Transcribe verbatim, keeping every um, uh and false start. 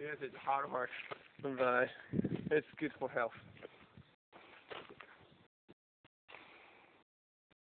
Yes, it's hard work, but it's good for health.